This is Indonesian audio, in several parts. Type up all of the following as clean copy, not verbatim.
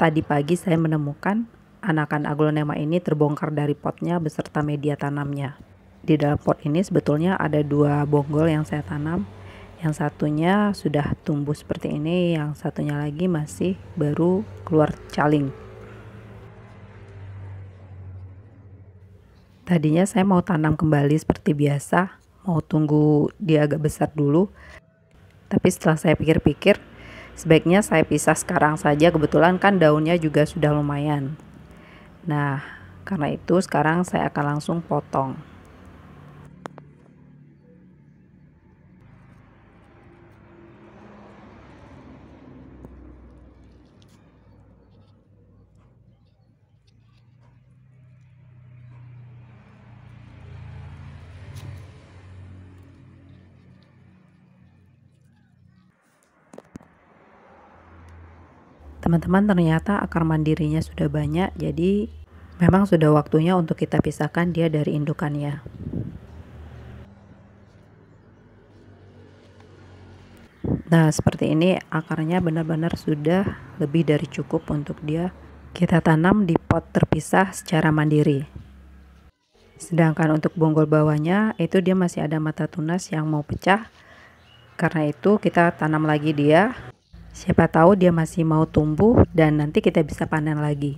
tadi pagi saya menemukan anakan aglonema ini terbongkar dari potnya beserta media tanamnya. Di dalam pot ini sebetulnya ada 2 bonggol yang saya tanam. Yang satunya sudah tumbuh seperti ini, yang satunya lagi masih baru keluar caling. Tadinya saya mau tanam kembali seperti biasa, mau tunggu dia agak besar dulu. Tapi setelah saya pikir-pikir, sebaiknya saya pisah sekarang saja, kebetulan kan daunnya juga sudah lumayan. Nah, karena itu sekarang saya akan langsung potong. Teman-teman, ternyata akar mandirinya sudah banyak, jadi memang sudah waktunya untuk kita pisahkan dia dari indukannya. Nah, seperti ini akarnya benar-benar sudah lebih dari cukup untuk dia kita tanam di pot terpisah secara mandiri. Sedangkan untuk bonggol bawahnya itu dia masih ada mata tunas yang mau pecah. Karena itu kita tanam lagi dia. Siapa tahu dia masih mau tumbuh dan nanti kita bisa panen lagi.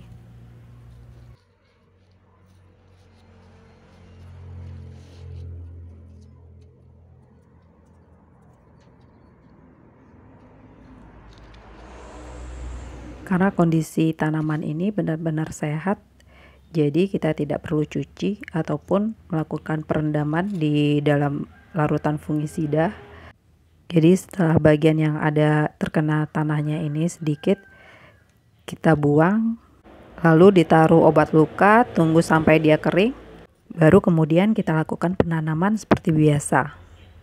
Karena kondisi tanaman ini benar-benar sehat, jadi kita tidak perlu cuci ataupun melakukan perendaman di dalam larutan fungisida. Jadi setelah bagian yang ada terkena tanahnya ini sedikit, kita buang, lalu ditaruh obat luka, tunggu sampai dia kering, baru kemudian kita lakukan penanaman seperti biasa.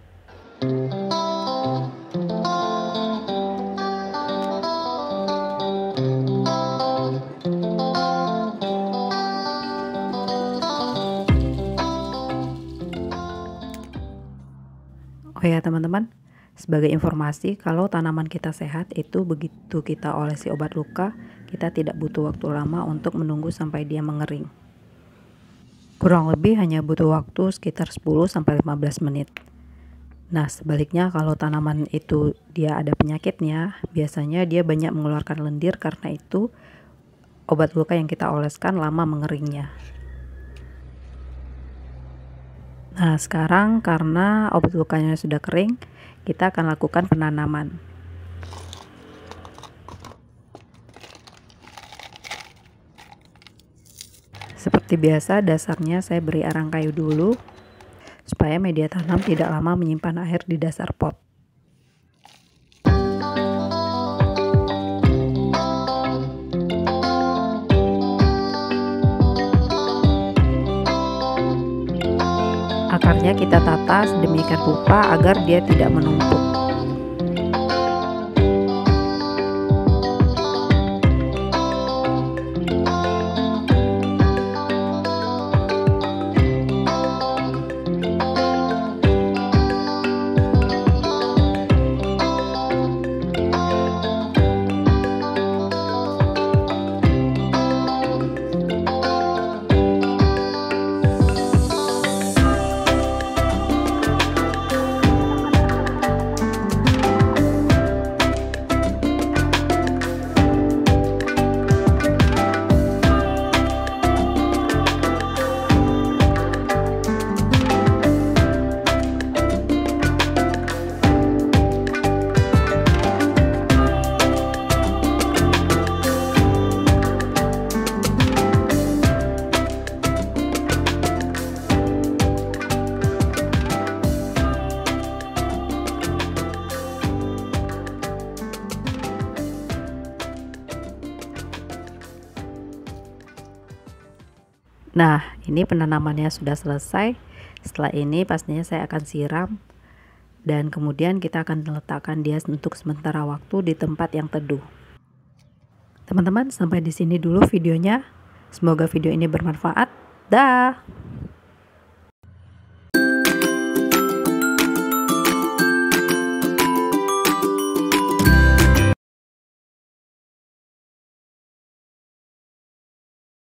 Oh ya teman-teman, sebagai informasi, kalau tanaman kita sehat itu begitu kita olesi obat luka, kita tidak butuh waktu lama untuk menunggu sampai dia mengering. Kurang lebih hanya butuh waktu sekitar 10-15 menit. Nah, sebaliknya kalau tanaman itu dia ada penyakitnya, biasanya dia banyak mengeluarkan lendir, karena itu obat luka yang kita oleskan lama mengeringnya. Nah, sekarang karena obat lukanya sudah kering, kita akan lakukan penanaman. Seperti biasa, dasarnya saya beri arang kayu dulu, supaya media tanam tidak lama menyimpan air di dasar pot. Akarnya kita tata sedemikian rupa agar dia tidak menumpuk. Nah, ini penanamannya sudah selesai. Setelah ini pastinya saya akan siram, dan kemudian kita akan letakkan dia untuk sementara waktu di tempat yang teduh. Teman-teman, sampai di sini dulu videonya. Semoga video ini bermanfaat. Dah.